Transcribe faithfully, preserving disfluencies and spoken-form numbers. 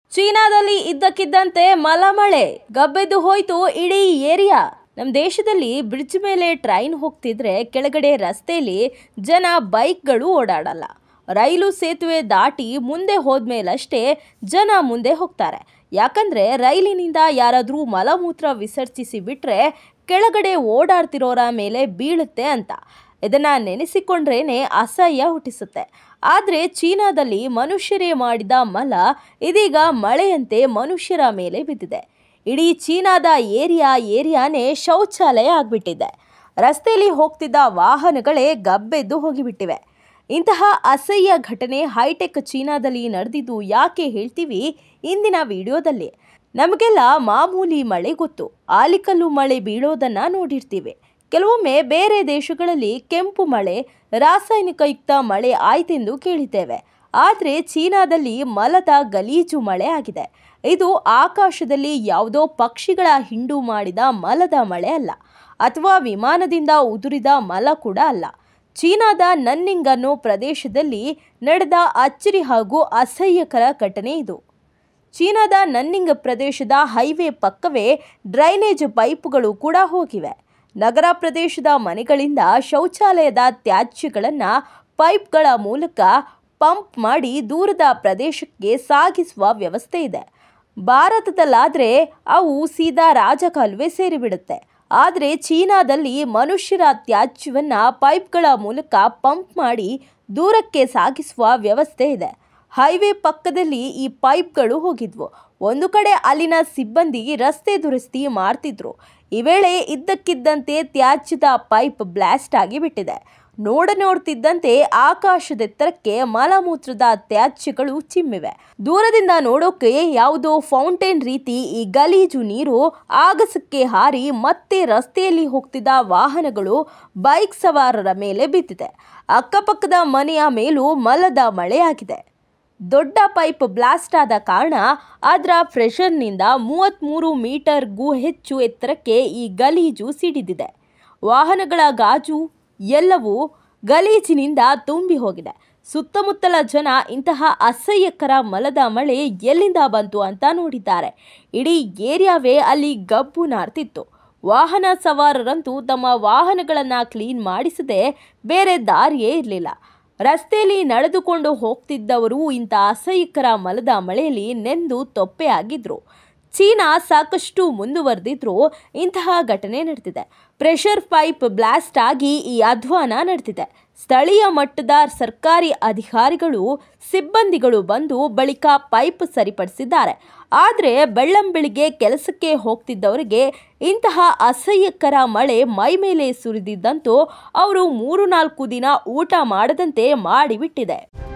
ಚೀನಾದಲ್ಲಿ ಇದ್ದಕ್ಕಿದ್ದಂತೆ ಮಲಮಳೆ ಗಬ್ಬೆದ್ದು ಹೋಯ್ತು ಇಡೀ ಏರಿಯಾ. ನಮ್ಮ ದೇಶದಲ್ಲಿ ಬ್ರಿಡ್ಜ್ ಮೇಲೆ ಟ್ರೈನ್ ಹೋಗ್ತಿದ್ರೆ ಕೆಳಗಡೆ ರಸ್ತೆಯಲ್ಲಿ ಜನ ಬೈಕ್ಗಳು ಓಡಾಡಲ್ಲ. ರೈಲು ಸೇತುವೆ ದಾಟಿ ಮುಂದೆ ಹೋದ್ಮೇಲಷ್ಟೇ ಜನ ಮುಂದೆ ಹೋಗ್ತಾರೆ. ಯಾಕಂದ್ರೆ ರೈಲಿನಿಂದ ಯಾರಾದರೂ ಮಲಮೂತ್ರ ವಿಸರ್ಜಿಸಿ ಬಿಟ್ರೆ ಕೆಳಗಡೆ ಓಡಾಡ್ತಿರೋರ ಮೇಲೆ ಬೀಳುತ್ತೆ ಅಂತ. ಇದನ್ನ ನೆನೆಸಿಕೊಂಡ್ರೇನೆ ಅಸಹ್ಯ ಹುಟ್ಟಿಸುತ್ತೆ. ಆದರೆ ಚೀನಾದಲ್ಲಿ ಮನುಷ್ಯರೇ ಮಾಡಿದ ಮಲ ಇದೀಗ ಮಳೆಯಂತೆ ಮನುಷ್ಯರ ಮೇಲೆ ಬಿದ್ದಿದೆ. ಇಡೀ ಚೀನಾದ ಏರಿಯಾ ಏರಿಯಾನೇ ಶೌಚಾಲಯ ಆಗ್ಬಿಟ್ಟಿದೆ. ರಸ್ತೆಯಲ್ಲಿ ಹೋಗ್ತಿದ್ದ ವಾಹನಗಳೇ ಗಬ್ಬೆದ್ದು ಹೋಗಿಬಿಟ್ಟಿವೆ. ಇಂತಹ ಅಸಹ್ಯ ಘಟನೆ ಹೈಟೆಕ್ ಚೀನಾದಲ್ಲಿ ನಡೆದಿದ್ದು ಯಾಕೆ ಹೇಳ್ತೀವಿ ಇಂದಿನ ವಿಡಿಯೋದಲ್ಲಿ. ನಮಗೆಲ್ಲ ಮಾಮೂಲಿ ಮಳೆ ಗೊತ್ತು, ಆಲಿಕಲ್ಲು ಮಳೆ ಬೀಳೋದನ್ನ ನೋಡಿರ್ತೀವಿ. ಕೆಲವೊಮ್ಮೆ ಬೇರೆ ದೇಶಗಳಲ್ಲಿ ಕೆಂಪು ಮಳೆ, ರಾಸಾಯನಿಕಯುಕ್ತ ಮಳೆ ಆಯ್ತೆಂದು ಕೇಳಿದ್ದೇವೆ. ಆದರೆ ಚೀನಾದಲ್ಲಿ ಮಲದ ಗಲೀಜು ಮಳೆ ಆಗಿದೆ. ಇದು ಆಕಾಶದಲ್ಲಿ ಯಾವುದೋ ಪಕ್ಷಿಗಳ ಹಿಂಡು ಮಾಡಿದ ಮಲದ ಮಳೆ ಅಲ್ಲ, ಅಥವಾ ವಿಮಾನದಿಂದ ಉದುರಿದ ಮಲ ಕೂಡ ಅಲ್ಲ. ಚೀನಾದ ನನ್ನಿಂಗ್ ಅನ್ನೋ ಪ್ರದೇಶದಲ್ಲಿ ನಡೆದ ಅಚ್ಚರಿ ಹಾಗೂ ಅಸಹ್ಯಕರ ಘಟನೆ ಇದು. ಚೀನಾದ ನನ್ನಿಂಗ್ ಪ್ರದೇಶದ ಹೈವೇ ಪಕ್ಕವೇ ಡ್ರೈನೇಜ್ ಪೈಪುಗಳು ಕೂಡ ಹೋಗಿವೆ. ನಗರ ಪ್ರದೇಶದ ಮನೆಗಳಿಂದ ಶೌಚಾಲಯದ ತ್ಯಾಜ್ಯಗಳನ್ನು ಪೈಪ್ಗಳ ಮೂಲಕ ಪಂಪ್ ಮಾಡಿ ದೂರದ ಪ್ರದೇಶಕ್ಕೆ ಸಾಗಿಸುವ ವ್ಯವಸ್ಥೆ ಇದೆ. ಭಾರತದಲ್ಲಾದರೆ ಅವು ಸೀದಾ ರಾಜಕಾಲುವೆ ಸೇರಿಬಿಡುತ್ತೆ. ಆದರೆ ಚೀನಾದಲ್ಲಿ ಮನುಷ್ಯರ ತ್ಯಾಜ್ಯವನ್ನು ಪೈಪ್ಗಳ ಮೂಲಕ ಪಂಪ್ ಮಾಡಿ ದೂರಕ್ಕೆ ಸಾಗಿಸುವ ವ್ಯವಸ್ಥೆ ಇದೆ. ಹೈವೇ ಪಕ್ಕದಲ್ಲಿ ಈ ಪೈಪ್ಗಳು ಹೋಗಿದ್ವು. ಒಂದು ಕಡೆ ಅಲ್ಲಿನ ಸಿಬ್ಬಂದಿ ರಸ್ತೆ ದುರಸ್ತಿ ಮಾಡ್ತಿದ್ರು. ಈ ವೇಳೆ ಇದ್ದಕ್ಕಿದ್ದಂತೆ ತ್ಯಾಜ್ಯದ ಪೈಪ್ ಬ್ಲಾಸ್ಟ್ ಆಗಿ ಬಿಟ್ಟಿದೆ. ನೋಡ ನೋಡ್ತಿದ್ದಂತೆ ಆಕಾಶದೆತ್ತರಕ್ಕೆ ಮಲಮೂತ್ರದ ತ್ಯಾಜ್ಯಗಳು ಚಿಮ್ಮಿವೆ. ದೂರದಿಂದ ನೋಡೋಕೆ ಯಾವುದೋ ಫೌಂಟೇನ್ ರೀತಿ ಈ ಗಲೀಜು ನೀರು ಆಗಸಕ್ಕೆ ಹಾರಿ ಮತ್ತೆ ರಸ್ತೆಯಲ್ಲಿ ಹೋಗ್ತಿದ್ದ ವಾಹನಗಳು, ಬೈಕ್ ಸವಾರರ ಮೇಲೆ ಬಿದ್ದಿದೆ. ಅಕ್ಕಪಕ್ಕದ ಮನೆಯ ಮೇಲೂ ಮಲದ ಮಳೆಯಾಗಿದೆ. ದೊಡ್ಡ ಪೈಪ್ ಬ್ಲಾಸ್ಟ್ ಆದ ಕಾರಣ ಅದರ ಪ್ರೆಷರ್ನಿಂದ ಮೂವತ್ತ್ಮೂರು ಮೀಟರ್ಗೂ ಹೆಚ್ಚು ಎತ್ತರಕ್ಕೆ ಈ ಗಲೀಜು ಸಿಡಿದಿದೆ. ವಾಹನಗಳ ಗಾಜು ಎಲ್ಲವೂ ಗಲೀಜಿನಿಂದ ತುಂಬಿ ಹೋಗಿದೆ. ಸುತ್ತಮುತ್ತಲ ಜನ ಇಂತಹ ಅಸಹ್ಯಕರ ಮಲದ ಮಳೆ ಎಲ್ಲಿಂದ ಬಂತು ಅಂತ ನೋಡಿದ್ದಾರೆ. ಇಡೀ ಏರಿಯಾವೇ ಅಲ್ಲಿ ಗಬ್ಬು ನಾರ್ತಿತ್ತು. ವಾಹನ ಸವಾರರಂತೂ ತಮ್ಮ ವಾಹನಗಳನ್ನು ಕ್ಲೀನ್ ಮಾಡಿಸದೆ ಬೇರೆ ದಾರಿಯೇ ಇರಲಿಲ್ಲ. ರಸ್ತೆಯಲ್ಲಿ ನಡೆದುಕೊಂಡು ಹೋಗ್ತಿದ್ದವರು ಇಂಥ ಅಸಹ್ಯಕರ ಮಲದ ಮಳೆಯಲ್ಲಿ ನೆಂದು ತೊಪ್ಪೆ ಆಗಿದ್ರು. ಚೀನಾ ಸಾಕಷ್ಟು ಮುಂದುವರೆದಿದ್ರು ಇಂತಹ ಘಟನೆ ನಡೆದಿದೆ. ಪ್ರೆಷರ್ ಪೈಪ್ ಬ್ಲಾಸ್ಟ್ ಆಗಿ ಈ ಅಧ್ವಾನ ನಡೆದಿದೆ. ಸ್ಥಳೀಯ ಮಟ್ಟದ ಸರ್ಕಾರಿ ಅಧಿಕಾರಿಗಳು, ಸಿಬ್ಬಂದಿಗಳು ಬಂದು ಬಳಿಕ ಪೈಪ್ ಸರಿಪಡಿಸಿದ್ದಾರೆ. ಆದರೆ ಬೆಳ್ಳಂಬೆಳಿಗ್ಗೆ ಕೆಲಸಕ್ಕೆ ಹೋಗ್ತಿದ್ದವರಿಗೆ ಇಂತಹ ಅಸಹ್ಯಕರ ಮಳೆ ಮೈ ಮೇಲೆ ಸುರಿದಿದ್ದಂತೂ ಅವರು ಮೂರು ನಾಲ್ಕು ದಿನ ಊಟ ಮಾಡದಂತೆ ಮಾಡಿಬಿಟ್ಟಿದೆ.